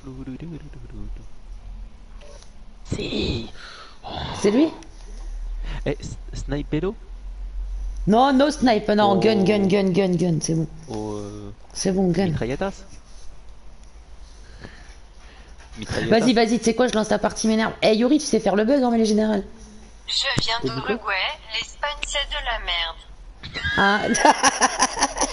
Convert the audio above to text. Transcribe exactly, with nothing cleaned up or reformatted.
Si. C'est lui? Eh, Snipelo? Non, no snipe, non, Oh. gun, gun, gun, gun, gun, c'est bon. Oh, euh, C'est bon, gun. mitrailletas? Mitrailletas? Vas-y, vas-y, tu sais quoi, je lance la partie m'énerve. Eh Yuri, tu sais faire le bug en mêlée générale? Je viens d'Uruguay, l'Espagne c'est de la merde. Ah.